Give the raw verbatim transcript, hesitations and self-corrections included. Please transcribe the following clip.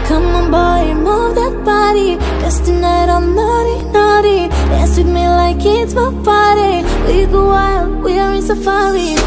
Come on boy, move that body, 'cause tonight I'm naughty, naughty. Dance with me like it's my party. We go wild, we are in safari.